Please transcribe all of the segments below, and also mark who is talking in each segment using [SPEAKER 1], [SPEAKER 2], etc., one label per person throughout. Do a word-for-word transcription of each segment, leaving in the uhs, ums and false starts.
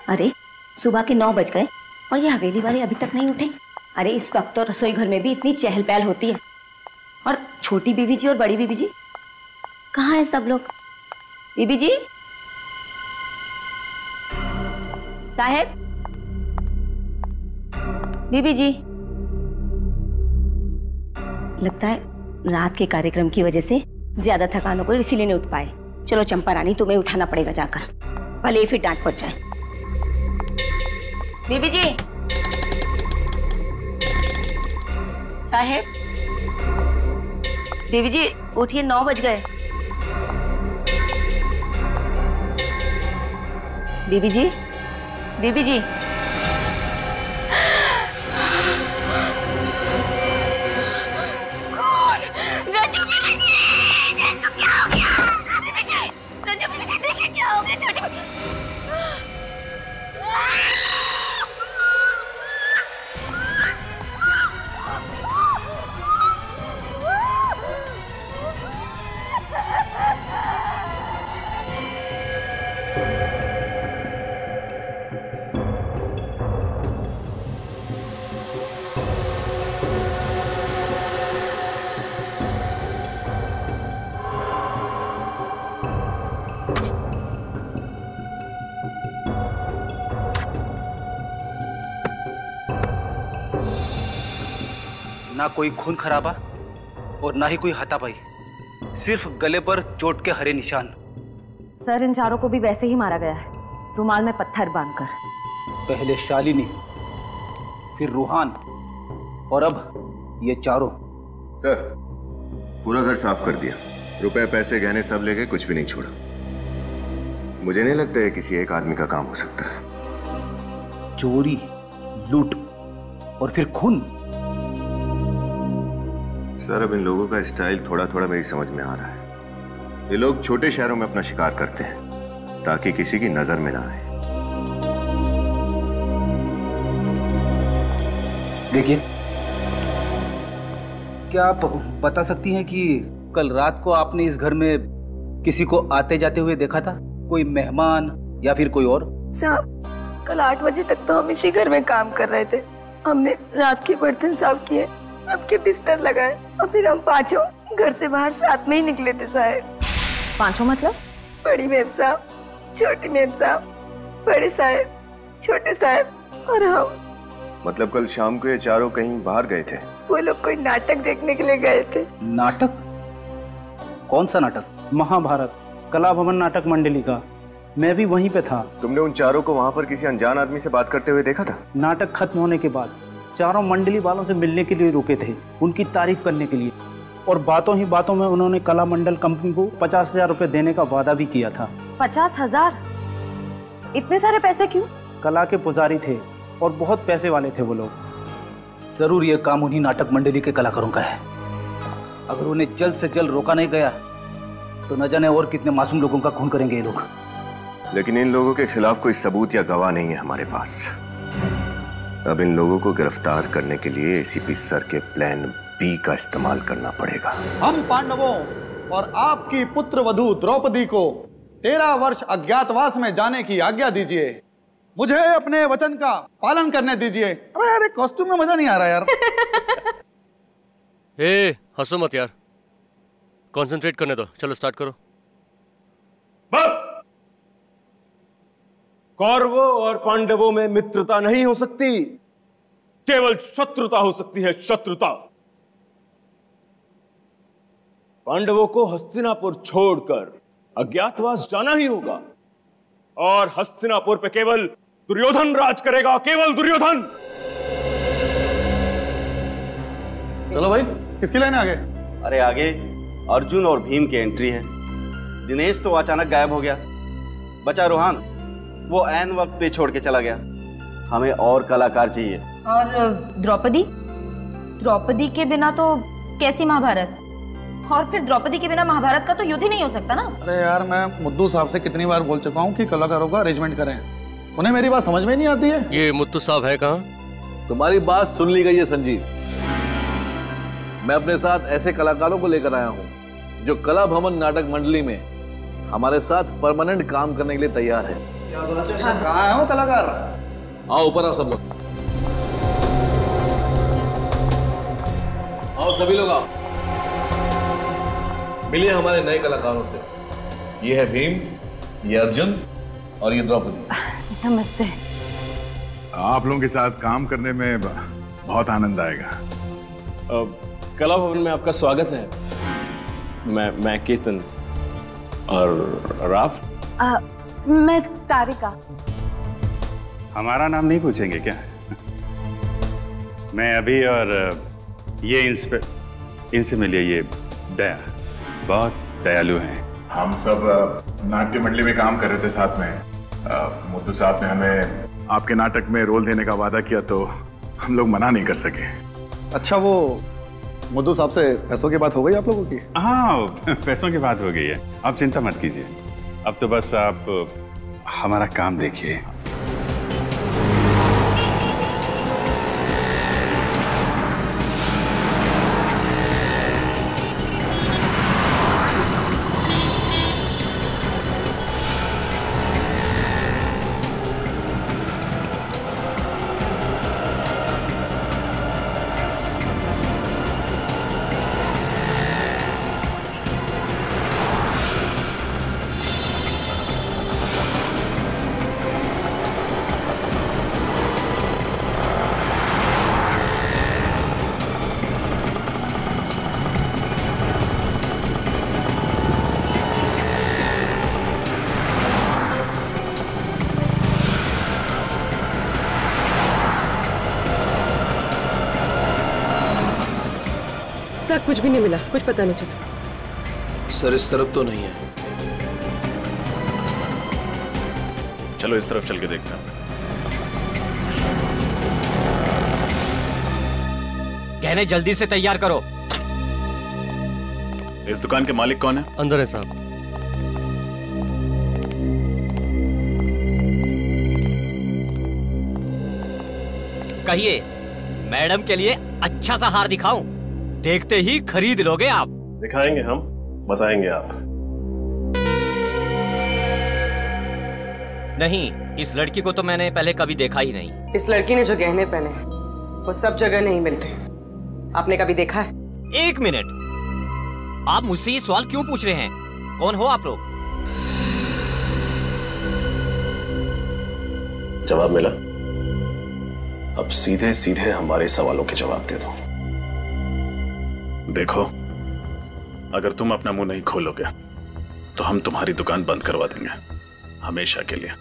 [SPEAKER 1] अरे सुबह के नौ बज गए और ये हवेली वाले अभी तक नहीं उठे। अरे इस वक्त तो रसोई घर में भी इतनी चहल पहल होती है। और छोटी बीबी जी और बड़ी बीबी जी कहाँ है सब लोग? बीबी जी, साहेब, बीबी जी। लगता है रात के कार्यक्रम की वजह से ज्यादा थकान हो गई, इसीलिए नहीं उठ पाए। चलो चंपा रानी, तुम्हें उठाना पड़ेगा जाकर, भले ही फिर डांट पड़ जाए। बीबी जी, साहेब, बीबी जी उठिए, नौ बज गए। बीबी जी, बीबी जी,
[SPEAKER 2] ना कोई खून खराबा और ना ही कोई हाथापाई, सिर्फ गले पर चोट के हरे निशान।
[SPEAKER 3] सर, इन चारों को भी वैसे ही मारा गया है, रुमाल में पत्थर बांधकर।
[SPEAKER 2] पहले शालिनी, फिर रूहान और अब ये चारों।
[SPEAKER 4] सर, पूरा घर साफ कर दिया, रुपए पैसे गहने सब ले गए, कुछ भी नहीं छोड़ा। मुझे नहीं लगता है किसी एक आदमी का काम हो सकता है।
[SPEAKER 2] चोरी, लूट और फिर खून।
[SPEAKER 4] सर, अब इन लोगों का स्टाइल थोड़ा थोड़ा मेरी समझ में आ रहा है। ये लोग छोटे शहरों में अपना शिकार करते हैं ताकि किसी की नजर में ना आए।
[SPEAKER 2] देखिए, क्या आप बता सकती हैं कि कल रात को आपने इस घर में किसी को आते जाते हुए देखा था? कोई मेहमान या फिर कोई और?
[SPEAKER 5] साहब, कल आठ बजे तक तो हम इसी घर में काम कर रहे थे। हमने रात के बर्तन साफ किए, सबके बिस्तर लगाए और फिर हम पांचों घर से बाहर साथ में ही निकले थे। साहब,
[SPEAKER 3] पांचों मतलब?
[SPEAKER 5] बड़ी मेम साहब, छोटी मेम साहब, बड़े साहब, छोटे साहब और हम।
[SPEAKER 4] मतलब कल शाम को ये चारों कहीं बाहर गए थे?
[SPEAKER 5] वो लोग कोई नाटक देखने के लिए गए थे।
[SPEAKER 2] नाटक? कौन सा नाटक?
[SPEAKER 6] महाभारत, कलाभवन नाटक मंडली का। मैं भी वहीं पे था।
[SPEAKER 4] तुमने उन चारों को वहां पर किसी अनजान आदमी से बात करते हुए देखा था?
[SPEAKER 6] नाटक खत्म होने के बाद चारों मंडली वालों से मिलने के लिए रुके थे, उनकी तारीफ करने के लिए, और बातों ही बातों में उन्होंने कला मंडल कंपनी को पचास हजार रुपए देने का वादा भी किया था।
[SPEAKER 3] पचास हजार? इतने सारे पैसे क्यों?
[SPEAKER 6] कला के पुजारी थे और बहुत पैसे वाले थे वो लोग।
[SPEAKER 2] जरूर ये काम उन्हीं नाटक मंडली के कलाकारों का है। अगर उन्हें जल्द से जल्द रोका नहीं गया तो न जाने और कितने मासूम लोगों का खून करेंगे ये लोग।
[SPEAKER 4] लेकिन इन लोगों के खिलाफ कोई सबूत या गवाह नहीं है हमारे पास। अब इन लोगों को गिरफ्तार करने के लिए एसीपी सर के प्लान बी का इस्तेमाल करना पड़ेगा।
[SPEAKER 7] हम पांडवों और आपकी पुत्र वधू द्रौपदी को तेरह वर्ष अज्ञातवास में जाने की आज्ञा दीजिए। मुझे अपने वचन का पालन करने दीजिए। अरे यार, कॉस्ट्यूम में मजा नहीं आ रहा यार।
[SPEAKER 8] ए, हंसो मत यार, कंसंट्रेट करने दो। चलो स्टार्ट करो।
[SPEAKER 9] बस, कौरवों और पांडवों में मित्रता नहीं हो सकती, केवल शत्रुता हो सकती है, शत्रुता। पांडवों को हस्तिनापुर छोड़कर अज्ञातवास जाना ही होगा, और हस्तिनापुर पे केवल दुर्योधन राज करेगा, केवल दुर्योधन।
[SPEAKER 7] चलो भाई, किसकी लाइन आगे?
[SPEAKER 10] अरे आगे अर्जुन और भीम की एंट्री है। दिनेश तो अचानक गायब हो गया, बचा रूहान, वो ऐन वक्त पे छोड़ के चला गया। हमें और कलाकार चाहिए।
[SPEAKER 3] और द्रौपदी? द्रौपदी के बिना तो कैसी महाभारत? और फिर द्रौपदी के बिना महाभारत का तो युद्ध ही नहीं हो सकता ना।
[SPEAKER 7] अरे यार, मैं मुद्दू साहब से कितनी बार बोल चुका हूँ कि कलाकारों का अरेंजमेंट करें, उन्हें मेरी बात समझ में नहीं आती है।
[SPEAKER 8] ये मुत्तू साहब है कहाँ?
[SPEAKER 11] तुम्हारी बात सुन ली गई है संजीव। मैं अपने साथ ऐसे कलाकारों को लेकर आया हूँ जो कला भवन नाटक मंडली में हमारे साथ परमानेंट काम करने के लिए तैयार है।
[SPEAKER 7] कहाँ है वो कलाकार?
[SPEAKER 11] आओ ऊपर आओ सब लोग, आओ सभी लोग आओ, मिलिए हमारे नए कलाकारों से। ये है भीम, ये अर्जुन और ये द्रौपदी।
[SPEAKER 12] नमस्ते।
[SPEAKER 13] आप लोगों के साथ काम करने में बहुत आनंद आएगा।
[SPEAKER 9] कला भवन में आपका स्वागत है। मैं मैं केतन और आप?
[SPEAKER 12] आ, मैं तारिका।
[SPEAKER 13] हमारा नाम नहीं पूछेंगे क्या? मैं अभी, और ये इनसे इनसे मिलिए, ये दया, बहुत दयालु हैं। हम सब नाट्य मंडली में काम कर रहे थे साथ में। मुद्दू साहब ने हमें आपके नाटक में रोल देने का वादा किया तो हम लोग मना नहीं कर सके।
[SPEAKER 7] अच्छा, वो मुद्दू साहब से पैसों की बात हो गई आप लोगों की?
[SPEAKER 13] हाँ, पैसों की बात हो गई है, आप चिंता मत कीजिए। अब तो बस आप हमारा काम देखिए।
[SPEAKER 14] सर कुछ भी नहीं मिला, कुछ पता नहीं चला।
[SPEAKER 8] सर इस तरफ तो नहीं है।
[SPEAKER 13] चलो इस तरफ चल के देखते हैं।
[SPEAKER 15] गहने जल्दी से तैयार करो।
[SPEAKER 13] इस दुकान के मालिक कौन है?
[SPEAKER 8] अंदर है साहब।
[SPEAKER 15] कहिए, मैडम के लिए अच्छा सा हार दिखाऊं? देखते ही खरीद लोगे आप।
[SPEAKER 9] दिखाएंगे हम, बताएंगे आप।
[SPEAKER 15] नहीं, इस लड़की को तो मैंने पहले कभी देखा ही नहीं।
[SPEAKER 14] इस लड़की ने जो गहने पहने हैं वो सब जगह नहीं मिलते। आपने कभी देखा है?
[SPEAKER 15] एक मिनट, आप मुझसे ये सवाल क्यों पूछ रहे हैं? कौन हो आप लोग?
[SPEAKER 9] जवाब मिला? अब सीधे सीधे हमारे सवालों के जवाब दे दो।
[SPEAKER 13] देखो, अगर तुम अपना मुंह नहीं खोलोगे तो हम तुम्हारी दुकान बंद करवा देंगे, हमेशा के लिए।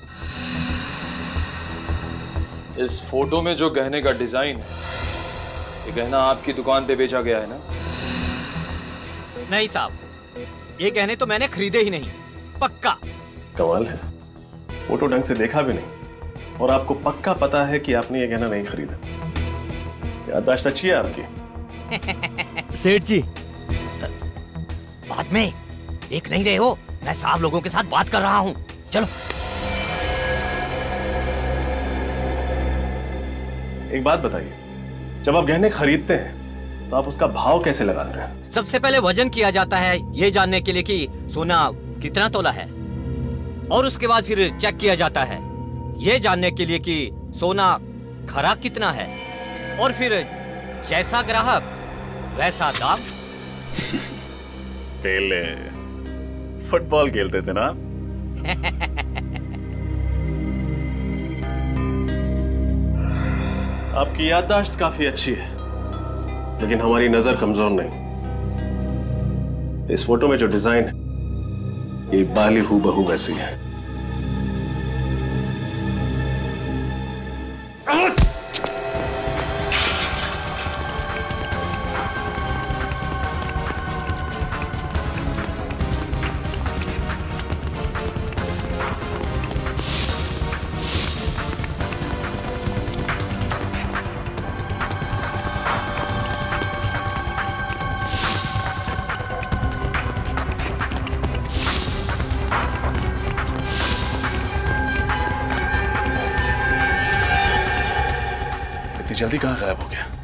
[SPEAKER 16] इस फोटो में जो गहने का डिजाइन है, ये गहना आपकी दुकान पे बेचा गया है ना?
[SPEAKER 15] नहीं साहब, ये गहने तो मैंने खरीदे ही नहीं, पक्का।
[SPEAKER 9] कमाल है, फोटो ढंग से देखा भी नहीं और आपको पक्का पता है कि आपने ये गहना नहीं खरीदा। याददाश्त अच्छी है आपकी।
[SPEAKER 15] सेठ जी, बाद में देख नहीं रहे हो, मैं साहब लोगों के साथ बात कर रहा हूँ। चलो।
[SPEAKER 9] एक बात बताइए, जब आप गहने खरीदते हैं तो आप उसका भाव कैसे लगाते हैं?
[SPEAKER 15] सबसे पहले वजन किया जाता है, ये जानने के लिए कि सोना कितना तोला है, और उसके बाद फिर चेक किया जाता है, ये जानने के लिए कि सोना खरा कितना है, और फिर जैसा ग्राहक वैसा दाम।
[SPEAKER 13] पहले फुटबॉल खेलते थे ना?
[SPEAKER 9] आपकी याददाश्त काफी अच्छी है, लेकिन हमारी नजर कमजोर नहीं। इस फोटो में जो डिजाइन है ये बाली हूबहू वैसी है।
[SPEAKER 13] जल्दी कहाँ गायब हो गया?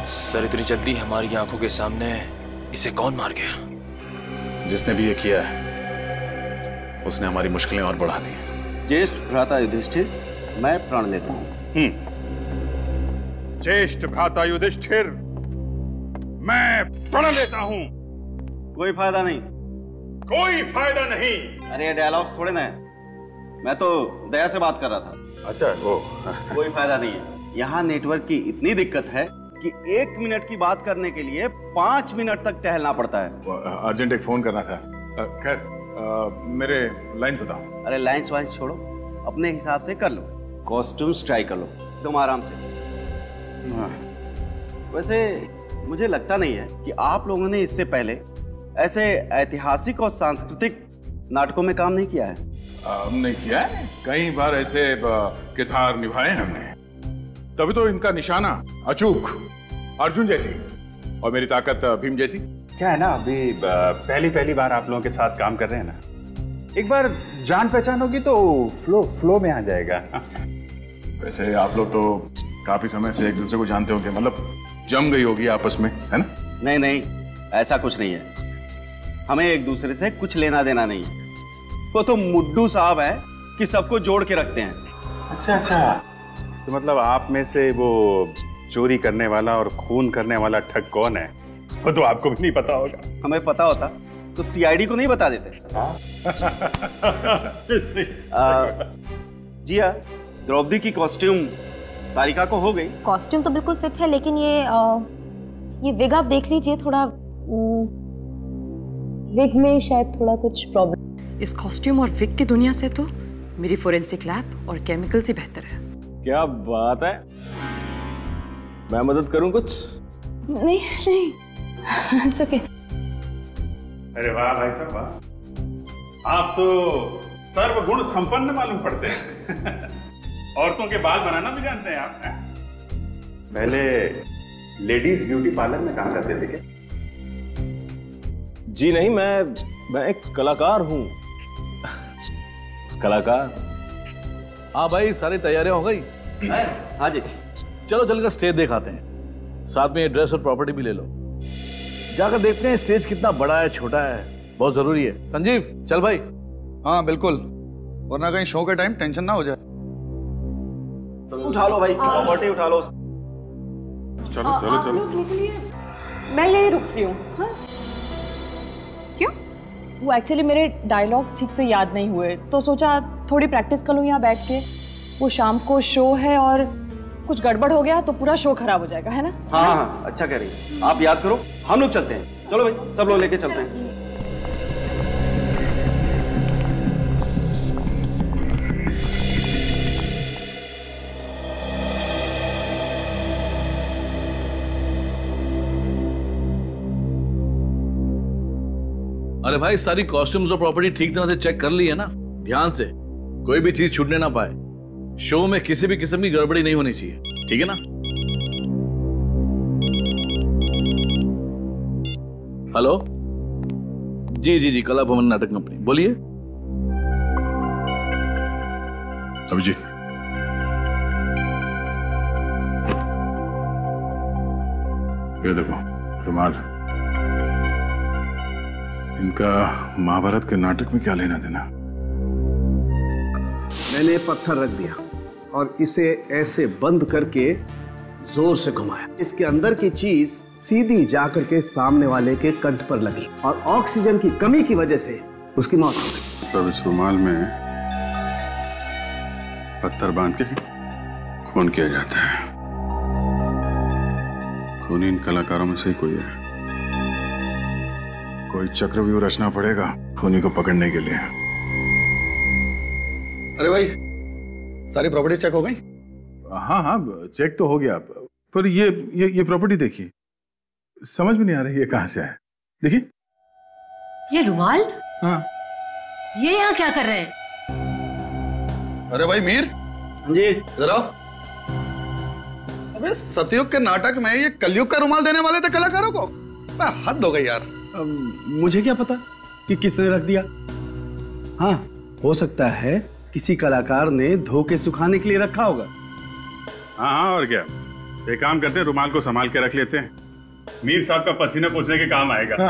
[SPEAKER 16] सर इतनी जल्दी हमारी आंखों के सामने इसे कौन मार गया?
[SPEAKER 13] जिसने भी ये किया है उसने हमारी मुश्किलें और बढ़ा दी।
[SPEAKER 10] ज्येष्ठ भ्राता युधिष्ठिर, मैं प्रण लेता हूँ।
[SPEAKER 13] ज्येष्ठ भ्राता युधिष्ठिर, मैं प्रण लेता हूँ।
[SPEAKER 10] कोई फायदा नहीं।
[SPEAKER 13] कोई फायदा नहीं।
[SPEAKER 10] अरे डायलॉग्स थोड़े ना है, मैं तो दया से बात कर रहा था।
[SPEAKER 13] अच्छा वो
[SPEAKER 10] कोई फायदा नहीं है। यहाँ नेटवर्क की इतनी दिक्कत है कि एक मिनट की बात करने के लिए पांच मिनट तक टहलना पड़ता है।
[SPEAKER 13] अर्जेंट एक फोन करना था। खैर मेरे लाइन बताओ।
[SPEAKER 10] अरे लाइन्स वाइन्स छोड़ो, अपने हिसाब से कर लो। कॉस्ट्यूम्स ट्राई कर लो तुम आराम से। वैसे मुझे लगता नहीं है कि आप लोगों ने इससे पहले ऐसे ऐतिहासिक और सांस्कृतिक नाटकों में काम नहीं किया है।
[SPEAKER 13] हमने किया है, कई बार ऐसे किरदार निभाए हमने, तभी तो इनका निशाना अचूक अर्जुन जैसी और मेरी ताकत भीम जैसी।
[SPEAKER 17] क्या है ना, अभी पहली पहली बार आप लोगों के साथ काम कर रहे हैं ना, एक बार जान पहचान होगी तो फ्लो फ्लो में आ जाएगा।
[SPEAKER 13] वैसे आप लोग तो काफी समय से एक दूसरे को जानते होंगे, मतलब जम गई होगी आपस में, है ना?
[SPEAKER 10] नहीं नहीं, ऐसा कुछ नहीं है। हमें एक दूसरे से कुछ लेना देना नहीं है। वो तो मुड्डू साहब है कि सबको जोड़ के रखते हैं।
[SPEAKER 17] अच्छा अच्छा, तो मतलब आप में से वो चोरी करने वाला और खून करने वाला ठग कौन है वो तो आपको भी नहीं पता होगा।
[SPEAKER 10] हमें पता होता तो सी आई डी को नहीं बता देते। जी हाँ, द्रौपदी की कॉस्ट्यूम तारिका को हो गई।
[SPEAKER 3] कॉस्ट्यूम तो बिल्कुल फिट है, लेकिन ये आ, ये विग आप देख लीजिए, थोड़ा विग में शायद थोड़ा कुछ प्रॉब्लम।
[SPEAKER 14] इस कॉस्ट्यूम और विग की दुनिया से तो मेरी फोरेंसिक लैब और केमिकल से बेहतर है।
[SPEAKER 9] क्या बात है, मैं मदद करूं कुछ?
[SPEAKER 3] नहीं नहीं, it's okay।
[SPEAKER 17] अरे वाह भाई साहब वाह, आप तो सर्वगुण संपन्न मालूम पड़ते हैं। औरतों के बाल बनाना भी जानते हैं आप? पहले लेडीज ब्यूटी पार्लर में काम करते थे क्या?
[SPEAKER 9] जी नहीं, मैं मैं एक कलाकार हूं। कलाकार।
[SPEAKER 11] हाँ भाई, सारी तैयारियां हो गई?
[SPEAKER 10] हाँ जी।
[SPEAKER 11] चलो चलकर स्टेज दिखाते हैं, साथ में ये ड्रेस और प्रॉपर्टी भी ले लो। जाकर देखते हैं स्टेज कितना बड़ा है छोटा है, बहुत जरूरी है। संजीव चल भाई।
[SPEAKER 7] हाँ बिल्कुल, वरना कहीं शो के टाइम टेंशन ना हो जाए।
[SPEAKER 10] उठा लो भाई, प्रॉपर्टी उठा लो।
[SPEAKER 13] चलो चलो चलो।
[SPEAKER 5] मैं यही रुकती हूँ। हाँ? क्यों? वो एक्चुअली मेरे डायलॉग्स ठीक से याद नहीं हुए, तो सोचा थोड़ी प्रैक्टिस कर लूँ यहाँ बैठ के। वो शाम को शो है और कुछ गड़बड़ हो गया तो पूरा शो खराब हो जाएगा, है ना?
[SPEAKER 10] हाँ हाँ, अच्छा कह रही है। आप याद करो, हम लोग चलते हैं। चलो भाई, सब लोग लेके चलते हैं।
[SPEAKER 11] अरे भाई, सारी कॉस्ट्यूम्स और प्रॉपर्टी ठीक तरह से चेक कर ली है ना? ध्यान से, कोई भी चीज छूटने ना पाए। शो में किसी भी किस्म की गड़बड़ी नहीं होनी चाहिए, ठीक है ना? हेलो, जी जी जी, कलाभवन नाटक कंपनी, बोलिए।
[SPEAKER 13] अभिजीत, ये देखो रुमाल। इनका महाभारत के नाटक में क्या लेना देना?
[SPEAKER 18] मैंने पत्थर रख दिया और इसे ऐसे बंद करके जोर से घुमाया। इसके अंदर की चीज सीधी जाकर के सामने वाले के कंठ पर लगी और ऑक्सीजन की कमी की वजह से उसकी मौत हो गई।
[SPEAKER 13] तो इस रुमाल में पत्थर बांध के खून किया जाता है। खून इन कलाकारों में से ही कोई है। कोई चक्रव्यूह रचना पड़ेगा खूनी को पकड़ने के लिए।
[SPEAKER 7] अरे भाई, सारी प्रॉपर्टी चेक हो गई?
[SPEAKER 13] हाँ हाँ, चेक तो हो गया, पर ये ये ये प्रॉपर्टी देखिए, समझ में नहीं आ रही है कहां से है। देखिए
[SPEAKER 19] ये रुमाल।
[SPEAKER 13] हाँ,
[SPEAKER 19] ये यहाँ क्या कर रहे हैं?
[SPEAKER 7] अरे भाई मीर
[SPEAKER 10] जी,
[SPEAKER 7] इधर आओ। अबे सतयुग के नाटक में ये कलयुग का रुमाल देने वाले थे कलाकारों को? हद हो गई यार।
[SPEAKER 18] मुझे क्या पता कि किसने रख दिया। हाँ, हो सकता है किसी कलाकार ने धो के सुखाने के लिए रखा होगा।
[SPEAKER 13] हाँ हाँ, और क्या,
[SPEAKER 17] एक काम करते हैं, रुमाल को संभाल के रख लेते हैं, मीर साहब का पसीना पोंछने के काम आएगा।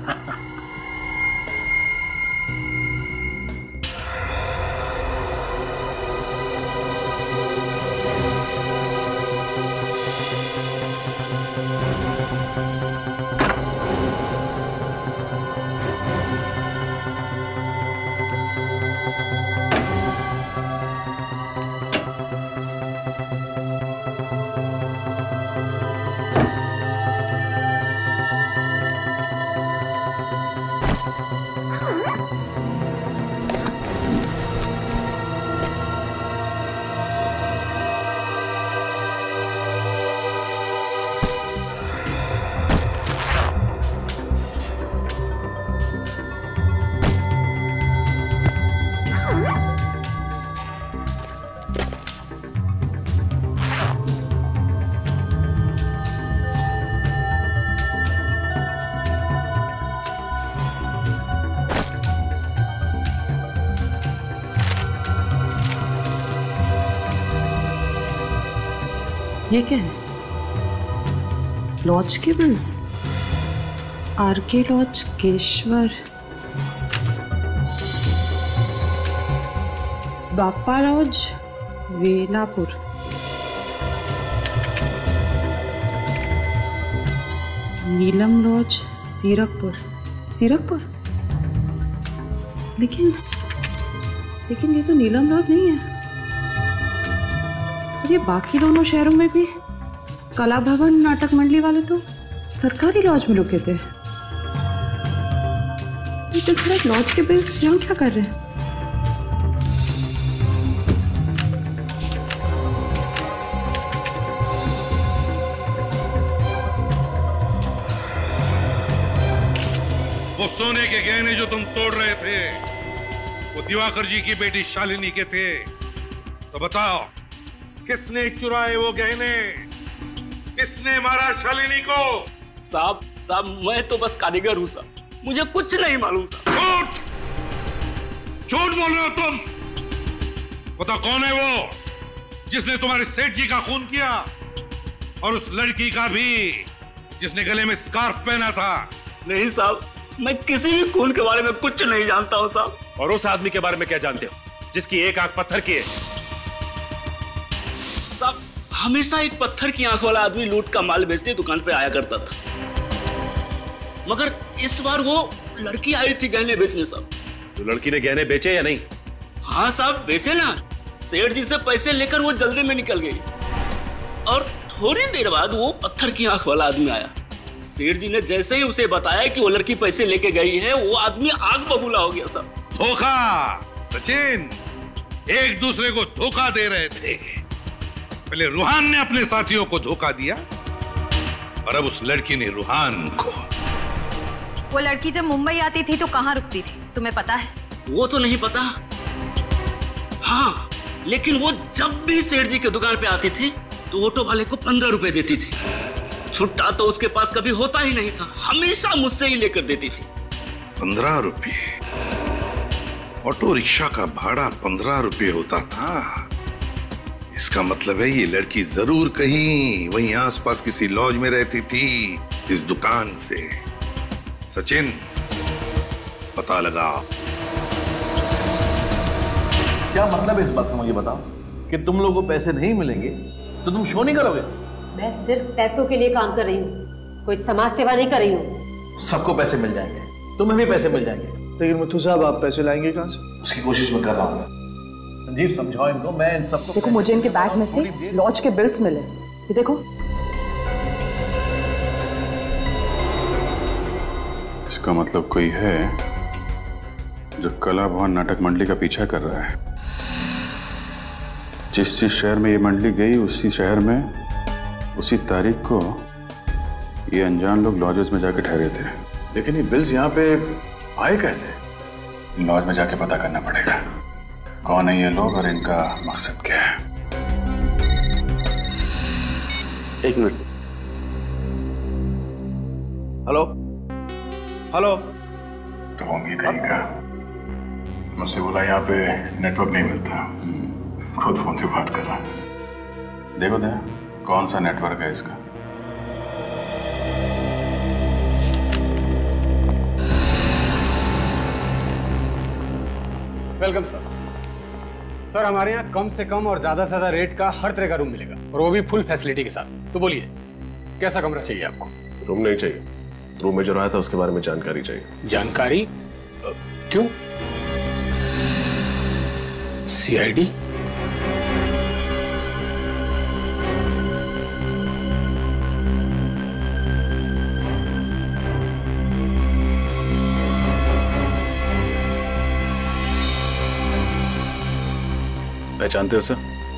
[SPEAKER 5] ये क्या है? लॉज के bills, R K lodge Keshwar, Bappa lodge Velapur, Neelam lodge Sirkapur. Sirkapur लेकिन लेकिन ये तो नीलम लॉज नहीं है। ये बाकी दोनों शहरों में भी कला भवन नाटक मंडली वाले तो सरकारी लॉज में रुके थे। ये तो सिर्फ लॉज के बिल्स यहाँ क्या कर रहे हैं?
[SPEAKER 20] वो सोने के गहने जो तुम तोड़ रहे थे वो दिवाकर जी की बेटी शालिनी के थे, तो बताओ किसने चुराए वो गहने? किसने मारा शालिनी को?
[SPEAKER 21] साहब साहब मैं तो बस कारीगर हूँ साहब, मुझे कुछ नहीं मालूम था।
[SPEAKER 20] झूठ झूठ बोल रहे हो तुम। बताओ कौन है वो जिसने तुम्हारे सेठ जी का खून किया, और उस लड़की का भी जिसने गले में स्कार्फ पहना था?
[SPEAKER 21] नहीं साहब, मैं किसी भी खून के बारे में कुछ नहीं जानता हूँ साहब।
[SPEAKER 9] और उस आदमी के बारे में क्या जानते हो जिसकी एक आंख पत्थर की है?
[SPEAKER 21] साहब हमेशा एक पत्थर की आंख वाला आदमी लूट का माल बेचने दुकान पे आया करता था, मगर इस बार वो लड़की आई थी गहने बेचने साहब।
[SPEAKER 9] तो लड़की ने गहने बेचे या नहीं?
[SPEAKER 21] हाँ साहब बेचे ना, सेठ जी से पैसे लेकर वो जल्दी में निकल गई, और थोड़ी देर बाद वो पत्थर की आंख वाला आदमी आया। सेठ जी ने जैसे ही उसे बताया कि वो लड़की पैसे लेके गई है, वो आदमी आग बबूला हो गया साहब।
[SPEAKER 20] धोखा सचिन, एक दूसरे को धोखा दे रहे थे। पहले रूहान ने अपने साथियों को धोखा दिया, और अब उस लड़की ने रूहान को।
[SPEAKER 3] वो लड़की जब मुंबई आती थी तो कहाँ रुकती थी, तुम्हें पता है?
[SPEAKER 21] वो तो नहीं पता, हाँ लेकिन वो जब भी सेठ जी की दुकान पे आती थी तो ऑटो वाले को पंद्रह रुपए देती थी। छुट्टा तो उसके पास कभी होता ही नहीं था, हमेशा मुझसे ही लेकर देती थी।
[SPEAKER 20] पंद्रह रुपये? ऑटो रिक्शा का भाड़ा पंद्रह रुपये होता था? इसका मतलब है ये लड़की जरूर कहीं वहीं आसपास किसी लॉज में रहती थी इस दुकान से। सचिन पता लगा।
[SPEAKER 11] क्या मतलब है इस बात का, मुझे बताओ कि तुम लोगों को पैसे नहीं मिलेंगे तो तुम शो नहीं करोगे?
[SPEAKER 19] मैं सिर्फ पैसों के लिए काम कर रही हूँ, कोई समाज सेवा नहीं कर रही हूँ।
[SPEAKER 11] सबको पैसे मिल जाएंगे, तुम्हें भी पैसे मिल जाएंगे।
[SPEAKER 6] लेकिन मुथु साहब आप पैसे लाएंगे कहाँ से?
[SPEAKER 11] उसकी कोशिश मैं कर रहा हूँ। संजीव समझाओ इनको, मैं इन सबको।
[SPEAKER 5] देखो मुझे इनके बैग में से लॉज के बिल्स मिले, ये देखो।
[SPEAKER 17] इसका मतलब कोई है जो कलाभवन नाटक मंडली का पीछा कर रहा है। जिस जिस शहर में ये मंडली गई उसी शहर में उसी तारीख को ये अनजान लोग लॉजेस में जाके ठहरे थे।
[SPEAKER 13] लेकिन ये बिल्स यहाँ पे आए कैसे?
[SPEAKER 17] लॉज में जाके पता करना पड़ेगा कौन है ये लोग और इनका मकसद क्या है।
[SPEAKER 10] एक मिनट। Hello hello.
[SPEAKER 17] तो होंगे कहीं का। मुझसे बोला यहाँ पे नेटवर्क नहीं मिलता, खुद फोन पे बात कर रहा। देखो दया,
[SPEAKER 13] कौन सा नेटवर्क है इसका?
[SPEAKER 1] Welcome sir. सर हमारे यहाँ कम से कम और ज्यादा से ज्यादा रेट का हर तरह का रूम मिलेगा और वो भी फुल फैसिलिटी के साथ। तो बोलिए कैसा कमरा चाहिए आपको?
[SPEAKER 9] रूम नहीं चाहिए, रूम में जो रहा था उसके बारे में जानकारी चाहिए।
[SPEAKER 1] जानकारी? अ, क्यों? C I D?
[SPEAKER 11] पहचानते हो सर?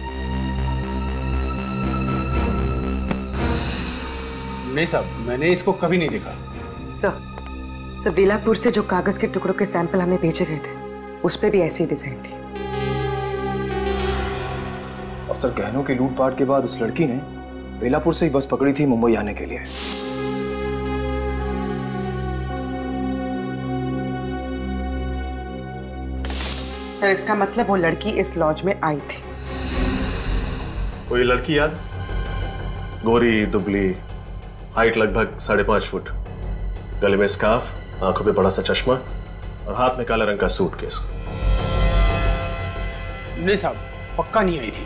[SPEAKER 1] नहीं साहब, मैंने इसको कभी नहीं देखा।
[SPEAKER 14] सर, सर वेलापुर से जो कागज के टुकड़ों के सैंपल हमें भेजे गए थे उस पे भी ऐसी डिजाइन थी।
[SPEAKER 16] और सर गहनों की लूटपाट के बाद उस लड़की ने वेलापुर से ही बस पकड़ी थी मुंबई आने के लिए।
[SPEAKER 14] सर इसका मतलब वो लड़की इस लॉज में आई थी।
[SPEAKER 9] कोई लड़की याद? गोरी दुबली, हाइट लगभग साढ़े पांच फुट, गले में स्कार्फ, आंखों पे बड़ा सा चश्मा और हाथ में काला रंग का सूटकेस।
[SPEAKER 1] नहीं साहब, पक्का नहीं आई थी।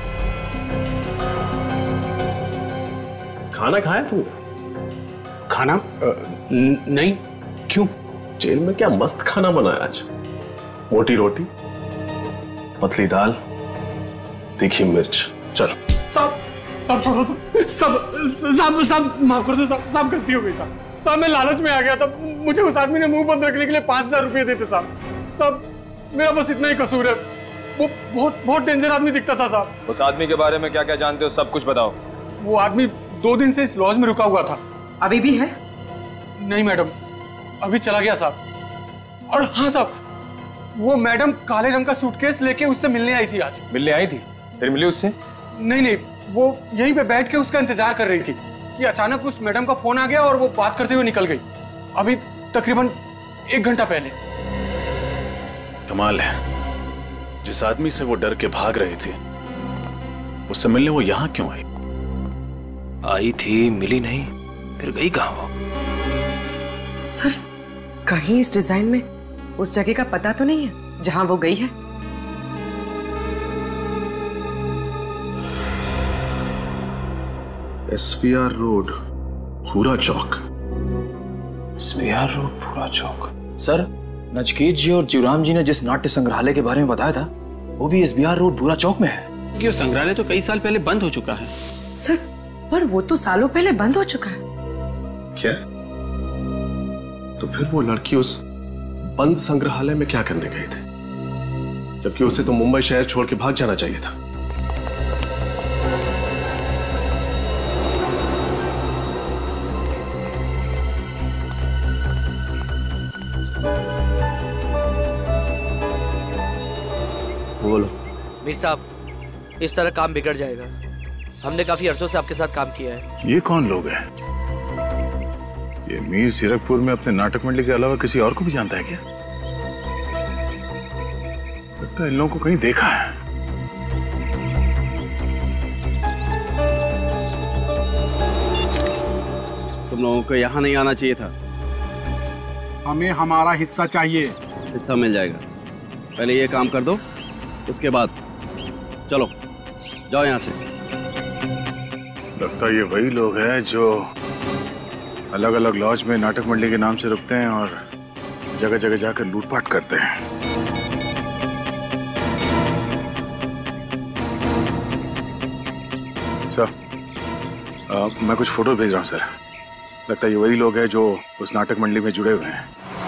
[SPEAKER 9] खाना खाया तू?
[SPEAKER 1] खाना? आ, नहीं। क्यों?
[SPEAKER 9] जेल में क्या मस्त खाना बनाया आज। मोटी रोटी, पतली दाल, तीखी मिर्च। चलो
[SPEAKER 1] साहब, साहब छोड़ो तो। सब साहब साहब माफ कर दो साहब, साहब गलती हो गई साहब। साहब मैं लालच में आ गया था, मुझे उस आदमी ने मुंह बंद रखने के लिए पांच हजार रुपये देते साहब। साहब मेरा बस इतना ही कसूर है। वो बहुत बहुत डेंजर आदमी दिखता था साहब।
[SPEAKER 16] उस आदमी के बारे में क्या क्या जानते हो सब कुछ बताओ।
[SPEAKER 1] वो आदमी दो दिन से इस लॉज में रुका हुआ था।
[SPEAKER 14] अभी भी है?
[SPEAKER 1] नहीं मैडम, अभी चला गया साहब। और हाँ साहब, वो मैडम काले रंग का सूटकेस लेके उससे मिलने आई थी आज।
[SPEAKER 16] मिलने आई थी? फिर मिली उससे?
[SPEAKER 1] नहीं नहीं, वो यहीं पे बैठ के उसका इंतजार कर रही थी कि अचानक उस मैडम का फोन आ गया और वो बात करते हुए निकल गई। अभी तकरीबन एक घंटा पहले।
[SPEAKER 11] कमाल है, जिस आदमी से वो डर के भाग रही थी उससे मिलने वो यहाँ क्यों आई?
[SPEAKER 16] आई थी, मिली नहीं, फिर गई कहाँ वो?
[SPEAKER 14] सर कहीं इस डिजाइन में उस जगह का पता तो नहीं है जहां वो गई है?
[SPEAKER 11] S V R road, Bhura Chowk.
[SPEAKER 16] S V R road, Bhura Chowk. Sir Nachiket जी और जीवराम जी ने जिस नाट्य संग्रहालय के बारे में बताया था वो भी S V R road, Bhura चौक में है।
[SPEAKER 1] ये संग्रहालय तो कई साल पहले बंद हो चुका है।
[SPEAKER 14] सर पर वो तो सालों पहले बंद हो चुका है।
[SPEAKER 9] क्या? तो फिर वो लड़की उस बंद संग्रहालय में क्या करने गए थे, जबकि उसे तो मुंबई शहर छोड़ के भाग जाना चाहिए था।
[SPEAKER 22] बोलो। मीर साहब, इस तरह काम बिगड़ जाएगा। हमने काफी अरसों से आपके साथ काम किया है।
[SPEAKER 13] ये कौन लोग हैं? ये मीर सीरकपुर में अपने नाटक मंडली के अलावा किसी और को भी जानता है क्या? लगता है इन लोगों को कहीं देखा है।
[SPEAKER 10] तुम लोगों को यहाँ नहीं आना चाहिए था।
[SPEAKER 1] हमें हमारा हिस्सा चाहिए।
[SPEAKER 10] हिस्सा मिल जाएगा, पहले ये काम कर दो, उसके बाद चलो जाओ यहाँ से।
[SPEAKER 13] लगता है ये वही लोग हैं जो अलग अलग लॉज में नाटक मंडली के नाम से रुकते हैं और जगह जगह जाकर लूटपाट करते हैं। सर, आ, मैं कुछ फोटो भेज रहा हूँ सर। लगता है ये वही लोग हैं जो उस नाटक मंडली में जुड़े हुए हैं।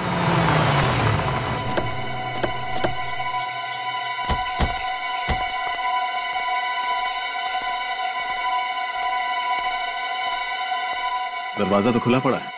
[SPEAKER 9] दरवाजा तो खुला पड़ा है।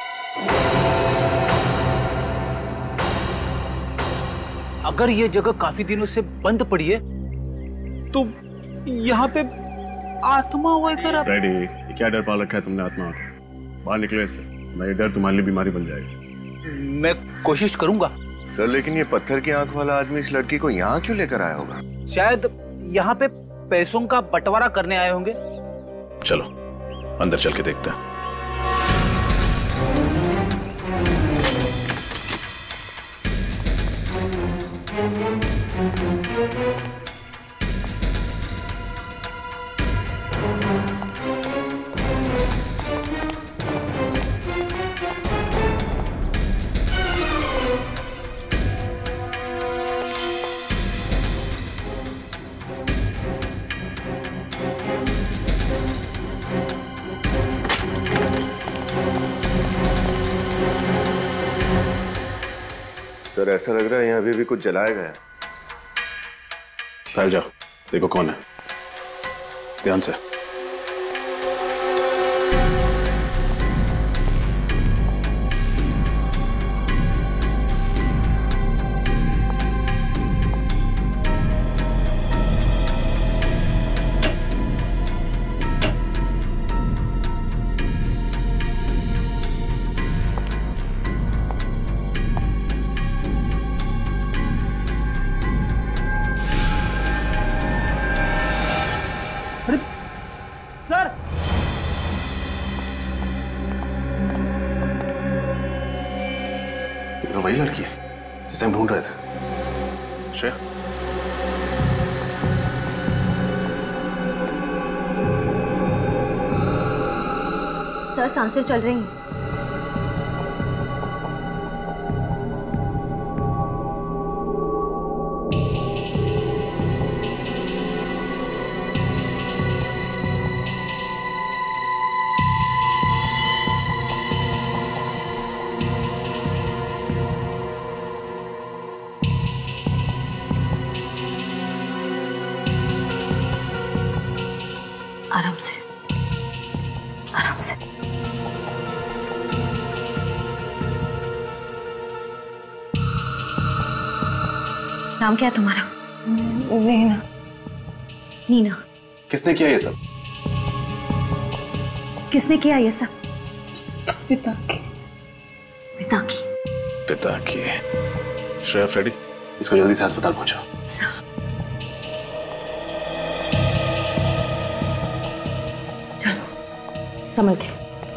[SPEAKER 2] अगर ये जगह काफी दिनों से बंद पड़ी है तो यहाँ पे आत्मा वगैरह।
[SPEAKER 9] डैडी, ये क्या डर पाल रखा है तुमने आत्मा को? बाहर निकले इससे, नहीं डर तुम्हारे लिए बीमारी बन जाएगी।
[SPEAKER 2] मैं कोशिश करूंगा
[SPEAKER 4] सर, लेकिन ये पत्थर की आंख वाला आदमी इस लड़की को यहाँ क्यों लेकर आया होगा?
[SPEAKER 2] शायद यहाँ पे पैसों का बंटवारा करने आए होंगे।
[SPEAKER 13] चलो अंदर चल के देखते हैं।
[SPEAKER 4] सर ऐसा लग रहा है यहाँ अभी भी कुछ जलाया गया है।
[SPEAKER 9] फैल जाओ, देखो कौन है, ध्यान से। वही लड़की है जिसे हम ढूंढ रहे थे। श्रेया,
[SPEAKER 3] सर सांसें चल रही हैं। आराम से, आराम से। नाम क्या है तुम्हारा? नीना। नीना।
[SPEAKER 9] किसने किया ये सब?
[SPEAKER 3] किसने किया ये सब?
[SPEAKER 5] पिता की।
[SPEAKER 3] पिता की।
[SPEAKER 9] पिता की। श्रेया, फ्रेडी, इसको जल्दी से अस्पताल पहुंचाओ।
[SPEAKER 3] संभल के।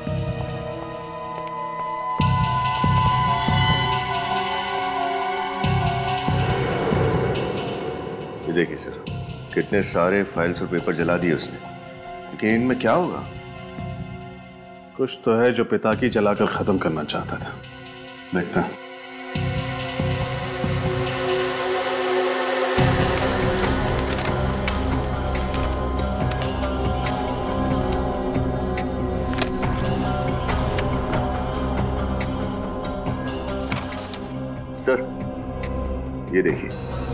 [SPEAKER 4] ये देखिए सर, कितने सारे फाइल्स और पेपर जला दिए उसने, लेकिन इनमें क्या होगा?
[SPEAKER 9] कुछ तो है जो पिता की जलाकर खत्म करना चाहता था। देखते हैं।
[SPEAKER 4] सर ये देखिए,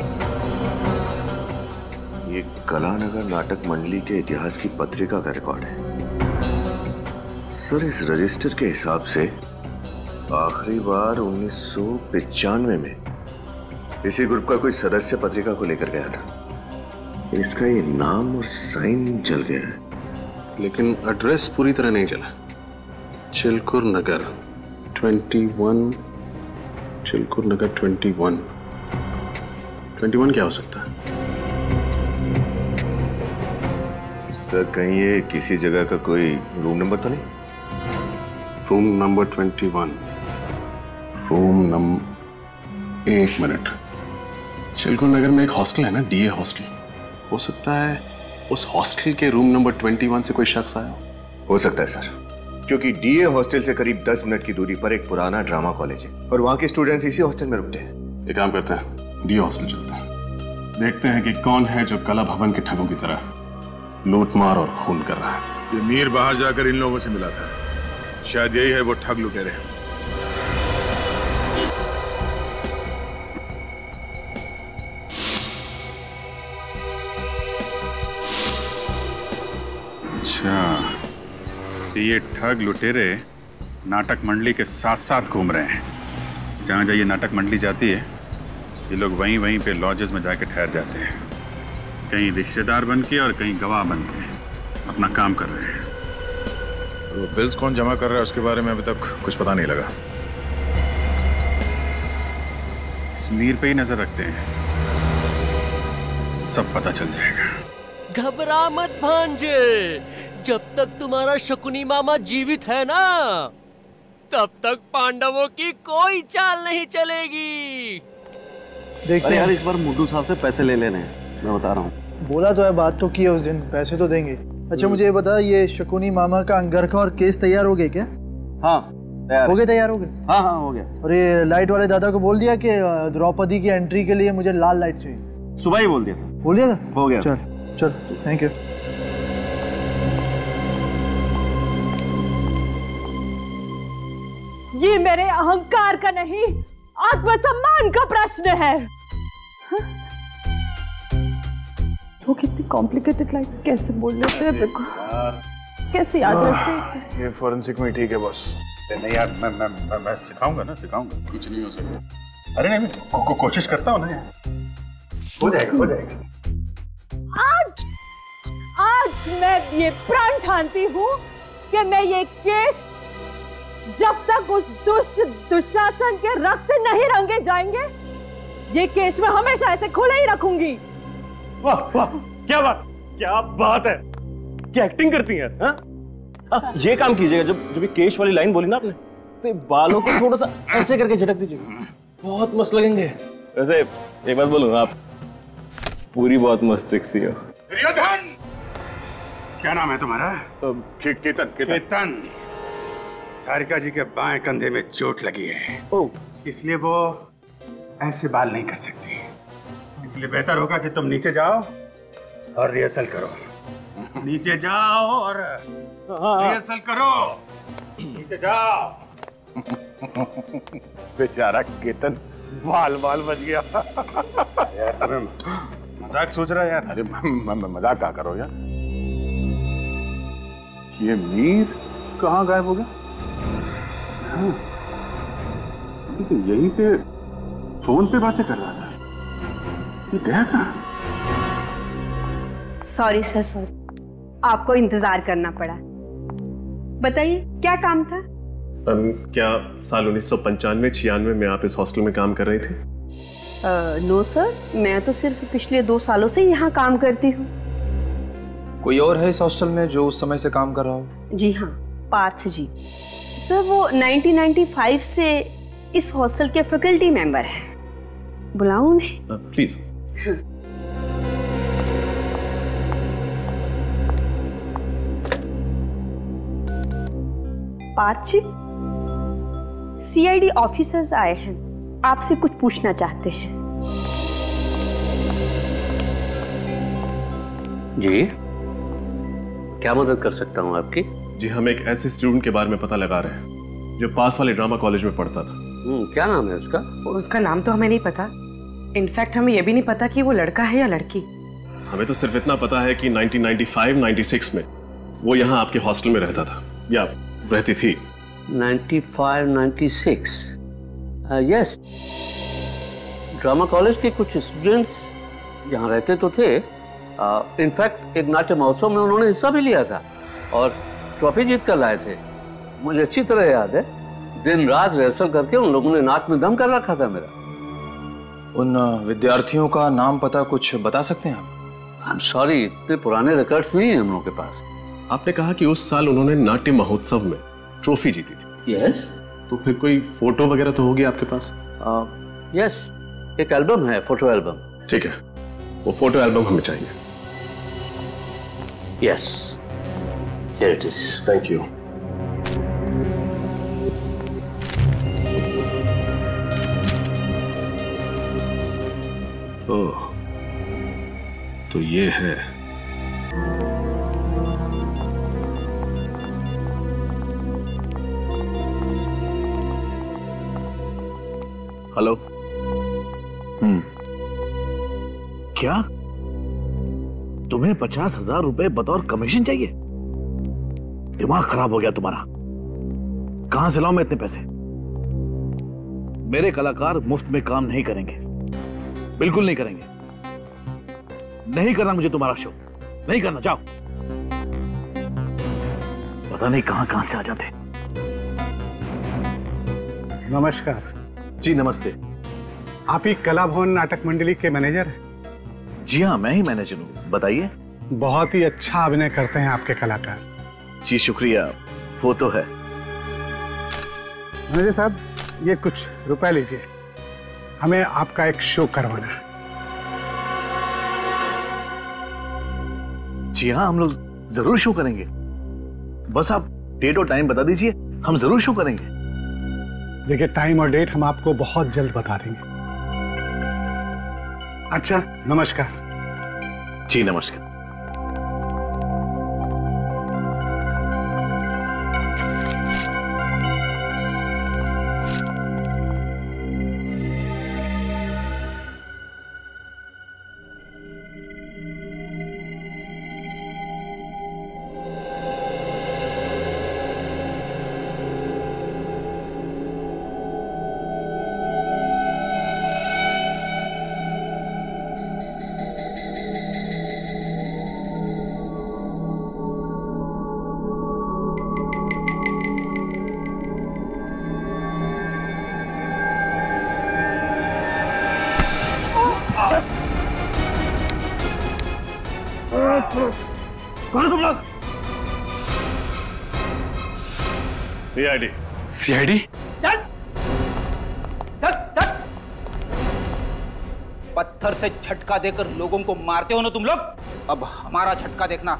[SPEAKER 4] ये कलानगर नाटक मंडली के इतिहास की पत्रिका का रिकॉर्ड है। सर इस रजिस्टर के हिसाब से आखिरी बार उन्नीस सौ पचानवे में इसी ग्रुप का कोई सदस्य पत्रिका को लेकर गया था। इसका ये नाम और साइन जल गया है,
[SPEAKER 9] लेकिन एड्रेस पूरी तरह नहीं जला। चिलकुर नगर इक्कीस, चिलकुर नगर इक्कीस। इक्कीस क्या हो सकता है?
[SPEAKER 4] सर कहीं ये किसी जगह का कोई रूम नंबर तो नहीं?
[SPEAKER 9] रूम नंबर इक्कीस। रूम नंबर एक मिनट, चिलकुर नगर में एक हॉस्टल है ना, डीए हॉस्टल। हो सकता है उस हॉस्टल के रूम नंबर इक्कीस से कोई शख्स आया
[SPEAKER 4] हो सकता है सर, क्योंकि डीए हॉस्टल से करीब दस मिनट की दूरी पर एक पुराना ड्रामा कॉलेज है और वहां के स्टूडेंट्स इसी हॉस्टल में रुकते हैं।
[SPEAKER 9] एक काम करते हैं, डीए हॉस्टल चलते हैं, देखते हैं कि कौन है जो कला भवन के ठगों की तरह लूटमार और खून कर रहा है।
[SPEAKER 13] ये मीर बाहर जाकर इन लोगों से मिला था, शायद यही है वो ठग लुटेरे। अच्छा, तो ये ठग लुटेरे नाटक मंडली के साथ साथ घूम रहे हैं। जहाँ जहाँ ये नाटक मंडली जाती है, ये लोग वहीं वहीं पे लॉजेस में जाके ठहर जाते हैं, कहीं रिश्तेदार बन के और कहीं गवाह बन के अपना काम कर रहे हैं।
[SPEAKER 8] वो बिल्स कौन जमा कर रहा है उसके बारे में अभी तक कुछ पता नहीं लगा।
[SPEAKER 13] समीर पे ही नजर रखते हैं, सब पता चल जाएगा।
[SPEAKER 12] घबरा मत भांजे, जब तक तुम्हारा शकुनी मामा जीवित है ना, तब तक पांडवों की कोई चाल नहीं चलेगी।
[SPEAKER 10] अरे यार इस बार मुड्डू साहब से पैसे ले लेने हैं, मैं बता रहा हूँ।
[SPEAKER 15] बोला तो है, बात तो की है उस दिन, पैसे तो देंगे। अच्छा मुझे ये बता, ये शकुनी मामा का अंगरखा और केस तैयार हो गए क्या?
[SPEAKER 10] हाँ तैयार
[SPEAKER 15] हो गए, तैयार हो गए।
[SPEAKER 10] हाँ हाँ हो गया।
[SPEAKER 15] और ये लाइट वाले दादा को बोल दिया कि द्रौपदी की एंट्री के लिए मुझे लाल लाइट चाहिए?
[SPEAKER 10] सुबह ही बोल दिया था।
[SPEAKER 15] बोल दिया था?
[SPEAKER 10] हो गया।
[SPEAKER 15] चल चल, थैंक यू।
[SPEAKER 5] ये मेरे अहंकार का नहीं, आत्मसम्मान का प्रश्न है। वो कितनी कॉम्प्लिकेटेड लाइन्स कैसे बोल लेते हैं, देखो कैसे याद रखते हैं।
[SPEAKER 8] ये फोरेंसिक में ठीक है बॉस।
[SPEAKER 17] नहीं यार मैं मैं मैं, मैं सिखाऊंगा ना, सिखाऊंगा, कुछ नहीं हो सकता। अरे नहीं मैं को, को, कोशिश करता हूँ ना यार, हो जाएगा हो जाएगा।
[SPEAKER 5] आज आज मैं ये प्रण ठानती हूँ कि मैं ये केस जब तक उस दुष्ट दुशासन के रक्त से नहीं रंगे जाएंगे, ये केस मैं हमेशा ऐसे खुले ही रखूंगी।
[SPEAKER 1] वाह वाह, क्या बात, क्या बात है, क्या एक्टिंग करती हैं? हाँ? आ, ये काम कीजिएगा, जब जब ये केश वाली लाइन बोली ना आपने, तो बालों को थोड़ा सा ऐसे करके झटक दीजिएगा, बहुत मस्त लगेंगे। वैसे एक बात बोलूं, आप पूरी बहुत मस्त दिखती हो।
[SPEAKER 17] दुर्योधन, क्या नाम है तुम्हारा? केतन। केतन, तारिका जी के बाएं कंधे में चोट लगी है, इसलिए वो ऐसे बाल नहीं कर सकती। इसलिए बेहतर होगा कि तुम नीचे जाओ और रिहर्सल करो। नीचे जाओ और रिहर्सल करो। नीचे जाओ।
[SPEAKER 13] बेचारा केतन बाल बाल बच गया।
[SPEAKER 17] यार तुम्हें मजाक सोच रहा है यार?
[SPEAKER 13] अरे मजाक क्या करो यार। ये मीर कहाँ गायब हो गया? हाँ, तो यहीं पे फोन पे बातें कर रहा था, ये गया कहाँ?
[SPEAKER 23] सॉरी सर, सॉरी, आपको इंतजार करना पड़ा। बताइए क्या काम था?
[SPEAKER 9] um, क्या साल उन्नीस सौ पंचानवे छियानवे में आप इस हॉस्टल में काम कर रही थी?
[SPEAKER 23] नो सर, मैं तो सिर्फ पिछले दो सालों से यहाँ काम करती हूँ।
[SPEAKER 16] कोई और है इस हॉस्टल में जो उस समय से काम कर रहा हो?
[SPEAKER 23] जी हाँ, पार्थ जी। सर वो नाइनटीन नाइंटी फाइव से इस हॉस्टल के फैकल्टी मेंबर हैं। बुलाऊं उन्हें?
[SPEAKER 9] Please.
[SPEAKER 23] Parth ji, C I D officers आए हैं, आपसे कुछ पूछना चाहते हैं।
[SPEAKER 24] जी, क्या मदद कर सकता हूँ आपकी?
[SPEAKER 9] जी, हम एक ऐसे स्टूडेंट के बारे में पता लगा रहे हैं जो पास वाले ड्रामा कॉलेज में पढ़ता था।
[SPEAKER 24] क्या नाम है उसका?
[SPEAKER 14] उसका नाम तो हमें नहीं पता। इनफैक्ट हमें यह भी नहीं पता कि वो लड़का है या लड़की।
[SPEAKER 9] हमें तो सिर्फ इतना पता है कि nineteen ninety five ninety six में वो यहाँ आपके हॉस्टल में रहता था या रहती थी।
[SPEAKER 24] Ninety five ninety six, yes. Drama college के कुछ स्टूडेंट्स यहाँ रहते तो थे। इनफैक्ट uh, एक नाट्य महोत्सव में उन्होंने हिस्सा भी लिया था और ट्रॉफी जीत कर लाए थे। मुझे अच्छी तरह याद है, दिन रात रिहर्सल करके उन लोगों ने नाच में दम कर रखा था मेरा।
[SPEAKER 16] उन विद्यार्थियों का नाम पता कुछ बता सकते हैं आप?
[SPEAKER 24] आई एम सॉरी, इतने पुराने रिकॉर्ड्स नहीं है हम लोगों के पास।
[SPEAKER 9] आपने कहा कि उस साल उन्होंने नाट्य महोत्सव में ट्रॉफी जीती थी।
[SPEAKER 24] यस।
[SPEAKER 9] तो फिर कोई फोटो वगैरह तो होगी आपके पास?
[SPEAKER 24] यस, एक एल्बम है, फोटो एल्बम।
[SPEAKER 9] ठीक है, वो फोटो एल्बम हमें चाहिए।
[SPEAKER 24] Yes, here it is.
[SPEAKER 9] Thank you. Oh, तो ये है। हेलो।
[SPEAKER 18] हम्म, क्या तुम्हें पचास हजार रुपए बतौर कमीशन चाहिए? दिमाग खराब हो गया तुम्हारा। कहां से लाऊं मैं इतने पैसे? मेरे कलाकार मुफ्त में काम नहीं करेंगे, बिल्कुल नहीं करेंगे। नहीं करना मुझे तुम्हारा शो, नहीं करना। जाओ। पता नहीं कहां कहां से आ जाते।
[SPEAKER 17] नमस्कार।
[SPEAKER 9] जी नमस्ते।
[SPEAKER 17] आप ही कलाभवन नाटक मंडली के मैनेजर हैं?
[SPEAKER 18] जी हाँ, मैं ही मैनेजर हूँ, बताइए।
[SPEAKER 17] बहुत ही अच्छा अभिनय करते हैं आपके कलाकार।
[SPEAKER 11] जी शुक्रिया, वो तो है।
[SPEAKER 17] मैनेजर साहब, ये कुछ रुपए लीजिए, हमें आपका एक शो करवाना है।
[SPEAKER 11] जी हाँ, हम लोग जरूर शो करेंगे। बस आप डेट और टाइम बता दीजिए, हम जरूर शो करेंगे।
[SPEAKER 17] देखिए, टाइम और डेट हम आपको बहुत जल्द बता देंगे। अच्छा, नमस्कार।
[SPEAKER 11] जी नमस्कार। कौन है तुम लोग?
[SPEAKER 9] C I D.
[SPEAKER 11] C I D?
[SPEAKER 2] पत्थर से झटका देकर लोगों को मारते हो ना तुम लोग, अब हमारा झटका देखना।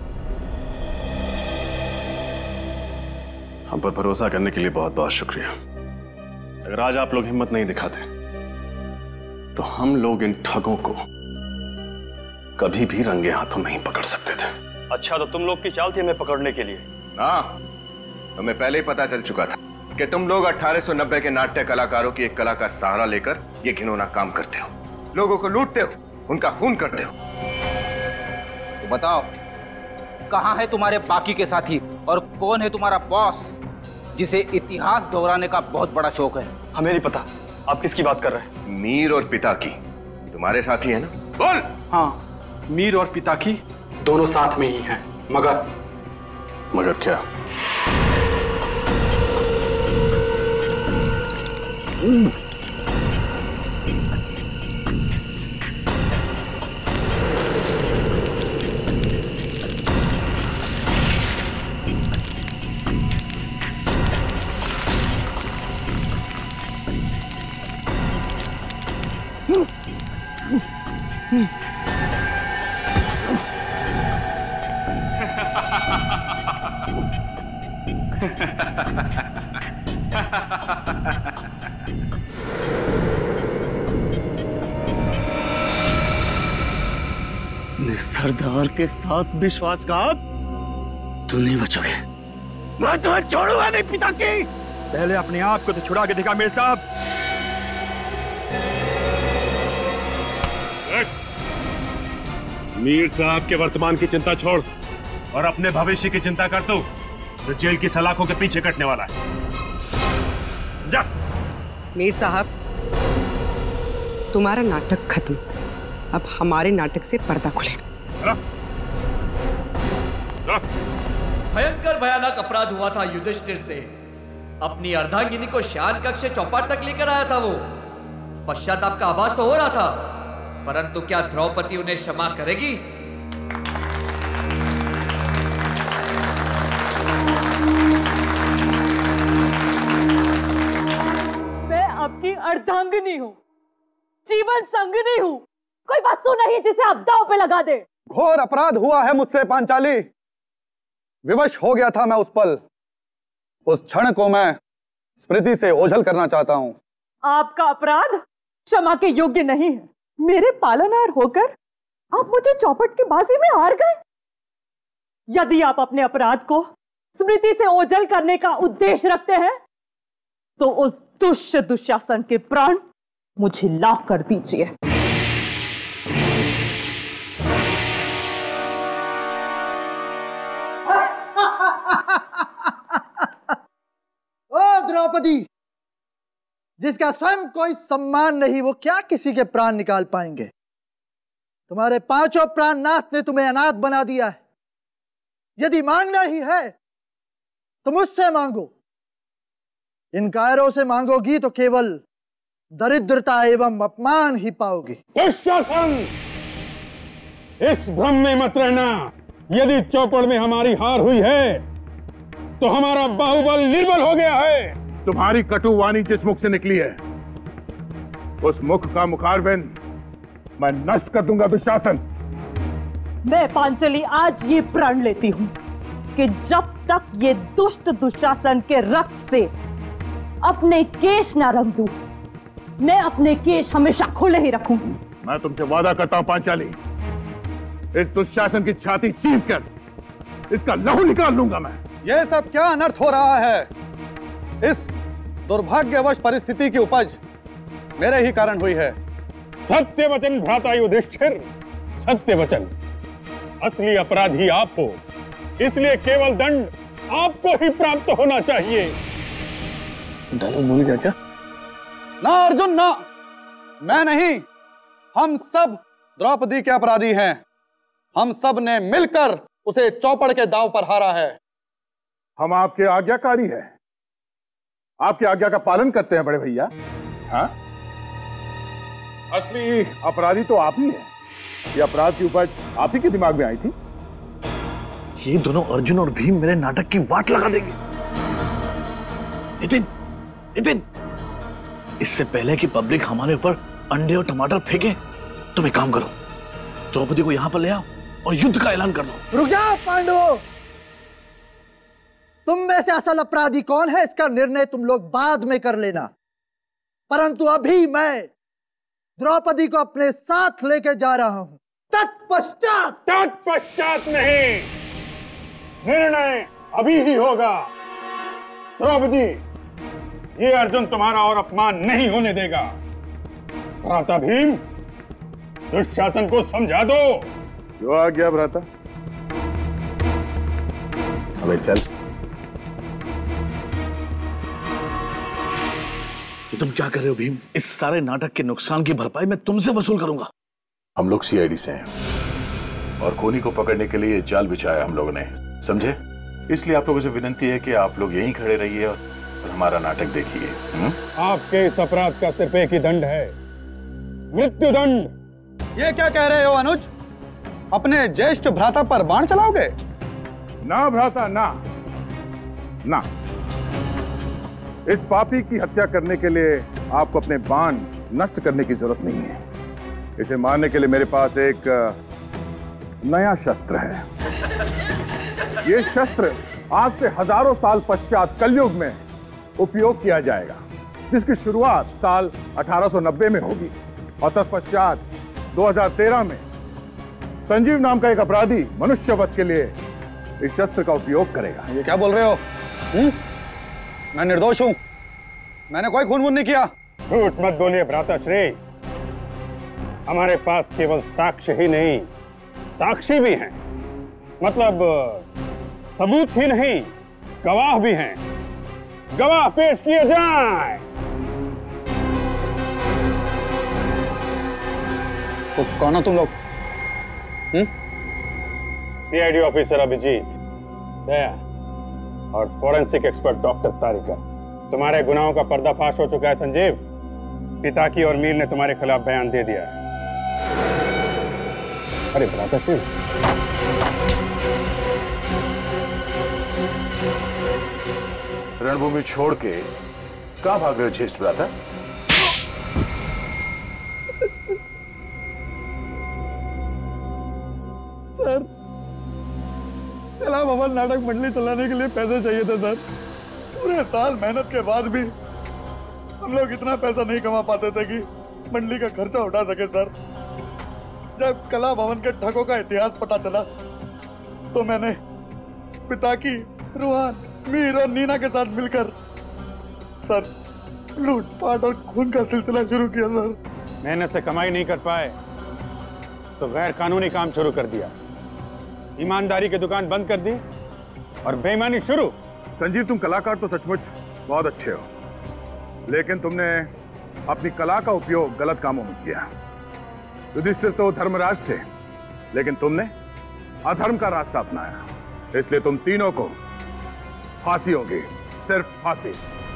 [SPEAKER 9] हम पर भरोसा करने के लिए बहुत बहुत शुक्रिया। अगर आज आप लोग हिम्मत नहीं दिखाते तो हम लोग इन ठगों को कभी भी रंगे हाथों नहीं पकड़ सकते थे।
[SPEAKER 7] अच्छा, तो तुम लोग की चाल थी हमें पकड़ने के लिए?
[SPEAKER 4] ना, हमें पहले ही पता चल चुका था कि तुम लोग अठारह सौ नब्बे के नाट्य कलाकारों की एक कला का सहारा लेकर ये घिनौना काम करते हो, लोगों को लूटते हो, उनका खून करते हो।
[SPEAKER 2] तो बताओ, कहां है तुम्हारे बाकी के साथी और कौन है तुम्हारा बॉस जिसे इतिहास दोहराने का बहुत बड़ा शौक है?
[SPEAKER 7] हमें नहीं पता आप किसकी बात कर रहे हैं।
[SPEAKER 4] मीर और पिता की तुम्हारे साथी है ना? बोल।
[SPEAKER 1] हाँ, मीर और पिता की दोनों साथ में ही हैं, मगर
[SPEAKER 9] मगर क्या?
[SPEAKER 18] सरदार के साथ विश्वासघात, तुम नहीं बचोगे। मैं तुम्हें छोड़ूंगा नहीं पिता की।
[SPEAKER 7] पहले अपने आप को तो छुड़ा के दिखा मीर साहब।
[SPEAKER 9] मीर साहब के वर्तमान की चिंता छोड़ और अपने भविष्य की चिंता कर तू, तो जेल की सलाखों के पीछे कटने वाला है। जा।
[SPEAKER 14] मीर साहब, तुम्हारा नाटक खत्म, अब हमारे नाटक से पर्दा खुलेगा।
[SPEAKER 12] भयंकर भयानक अपराध हुआ था युधिष्ठिर से। अपनी अर्धांगिनी को शान कक्ष से चौपाट तक लेकर आया था वो। पश्चाताप का आभास तो हो रहा था, परंतु क्या द्रौपदी उन्हें क्षमा करेगी?
[SPEAKER 5] मैं आपकी अर्धांगिनी हूँ, जीवन संगिनी हूँ, कोई वस्तु नहीं जिसे आप दांव पे लगा दे।
[SPEAKER 15] घोर अपराध हुआ है मुझसे पांचाली, विवश हो गया था मैं उस पल। उस क्षण को मैं स्मृति से ओझल करना चाहता हूँ।
[SPEAKER 5] आपका अपराध क्षमा के योग्य नहीं है। मेरे पालनहार होकर आप मुझे चौपट की बाजी में हार गए। यदि आप अपने अपराध को स्मृति से ओझल करने का उद्देश्य रखते हैं तो उस दुष्ट दुशासन के प्राण मुझे लाभ कर दीजिए।
[SPEAKER 15] ओ द्रौपदी, जिसका स्वयं कोई सम्मान नहीं, वो क्या किसी के प्राण निकाल पाएंगे? तुम्हारे पांचों प्राणनाथ ने तुम्हें अनाथ बना दिया है। यदि मांगना ही है तो मुझसे मांगो। इन कायरों से मांगोगी तो केवल दरिद्रता एवं अपमान ही पाओगी।
[SPEAKER 17] इस भ्रम में मत रहना। यदि चौपड़ में हमारी हार हुई है तो हमारा बाहुबल निर्बल हो गया है। तुम्हारी कटुवाणी जिस मुख से निकली है उस मुख का मुखारबिन मैं नष्ट कर दूंगा दुशासन।
[SPEAKER 5] मैं पांचली आज ये प्रण लेती हूँ कि जब तक ये दुष्ट दुशासन के रक्त से अपने केश ना रंग दूं, मैं अपने केश हमेशा खुले ही रखूंगी।
[SPEAKER 17] मैं तुमसे वादा करता हूं पांचाली, इस दुशासन की छाती चीर कर इसका लहू निकाल लूंगा मैं।
[SPEAKER 6] ये सब क्या अनर्थ हो रहा है? इस दुर्भाग्यवश परिस्थिति की उपज मेरे ही कारण हुई है।
[SPEAKER 17] सत्य वचन भ्राता युधिष्ठिर, सत्य वचन। असली अपराधी आप हो, इसलिए केवल दंड आपको ही प्राप्त होना चाहिए।
[SPEAKER 6] डायलॉग भूल गया क्या? ना अर्जुन ना, मैं नहीं, हम सब द्रौपदी के अपराधी हैं। हम सब ने मिलकर उसे चौपड़ के दांव पर हारा है।
[SPEAKER 17] हम आपके आज्ञाकारी हैं, आपकी आज्ञा का पालन करते हैं बड़े भैया। हाँ, असली अपराधी तो आप ही हैं। ये अपराध की उपज आप ही के दिमाग में आई थी।
[SPEAKER 11] ये दोनों अर्जुन और भीम मेरे नाटक की वाट लगा देंगे। नितिन, नितिन, इससे पहले कि पब्लिक हमारे ऊपर अंडे और टमाटर फेंके, तुम एक काम करो, द्रौपदी को यहां पर ले आओ और युद्ध का ऐलान कर दो।
[SPEAKER 15] रुक जाओ पांडवों, तुम में से असल अपराधी कौन है इसका निर्णय तुम लोग बाद में कर लेना, परंतु अभी मैं द्रौपदी को अपने साथ लेके जा रहा हूं। तत्पश्चात
[SPEAKER 17] तत्पश्चात नहीं, निर्णय अभी ही होगा। द्रौपदी, ये अर्जुन तुम्हारा और अपमान नहीं होने देगा। भ्राता भीम, दुशासन को समझा दो। जो आ गया भ्राता, हमें चल।
[SPEAKER 11] ये तुम क्या कर रहे हो भीम? इस सारे नाटक के नुकसान की भरपाई मैं तुमसे वसूल करूंगा।
[SPEAKER 8] हम लोग सी आई डी से हैं और खूनी को पकड़ने के लिए जाल बिछाया हम लोगों ने, समझे? इसलिए आप लोगों से विनती है कि आप लोग यहीं खड़े रहिए और हमारा नाटक देखिए।
[SPEAKER 17] आपके इस अपराध का सिर्फ एक ही दंड है, मृत्यु दंड।
[SPEAKER 6] ये क्या कह रहे हो अनुज? अपने ज्येष्ठ भ्राता पर बाण चलाओगे?
[SPEAKER 17] ना भ्राता ना, ना। इस पापी की हत्या करने के लिए आपको अपने बाण नष्ट करने की जरूरत नहीं है। इसे मारने के लिए मेरे पास एक नया शस्त्र है। ये शस्त्र आज से हजारों साल पश्चात कलयुग में उपयोग किया जाएगा, जिसकी शुरुआत साल अठारह सौ नब्बे में होगी और तत्पश्चात दो हज़ार तेरह में संजीव नाम का एक अपराधी मनुष्य वध के लिए इस शस्त्र का उपयोग करेगा।
[SPEAKER 6] ये क्या बोल रहे हो? हुँ? मैं निर्दोष हूं, मैंने कोई खून वून नहीं किया।
[SPEAKER 17] झूठ मत बोलिए भ्राता श्री, हमारे पास केवल साक्ष्य ही नहीं, साक्षी भी हैं, मतलब सबूत ही नहीं, गवाह भी हैं। गवाह पेश किए जाएं।
[SPEAKER 6] तो कौन हो तुम लोग?
[SPEAKER 17] C I D officer Abhijeet, Daya और फोरेंसिक एक्सपर्ट डॉक्टर तारिका। तुम्हारे गुनाहों का पर्दाफाश हो चुका है संजीव। पिताकी और मीर ने तुम्हारे खिलाफ बयान दे दिया है। अरे भ्राता श्री,
[SPEAKER 8] रणभूमि छोड़ के कहां भाग रहे हो ज्येष्ठ भ्राता?
[SPEAKER 6] सर, कलाभवन नाटक मंडली चलाने के लिए पैसे चाहिए थे सर। पूरे साल मेहनत के बाद भी हम लोग इतना पैसा नहीं कमा पाते थे कि मंडली का खर्चा उठा सके सर। जब कलाभवन के ठगों का इतिहास पता चला तो मैंने पिता की, रुहान, मीर और नीना के साथ मिलकर सर लूटपाट और खून का सिलसिला शुरू किया सर।
[SPEAKER 17] मेहनत से कमाई नहीं कर पाए तो गैर कानूनी काम शुरू कर दिया, ईमानदारी की दुकान बंद कर दी और बेईमानी शुरू। संजीव, तुम कलाकार तो सचमुच बहुत अच्छे हो, लेकिन तुमने अपनी कला का उपयोग गलत कामों में किया। युधिष्ठिर तो धर्मराज थे, लेकिन तुमने अधर्म का रास्ता अपनाया, इसलिए तुम तीनों को फांसी होगी, सिर्फ फांसी।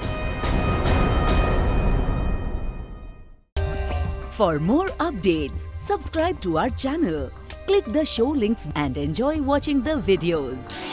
[SPEAKER 19] For more updates, subscribe to our channel, click the show links and enjoy watching the videos.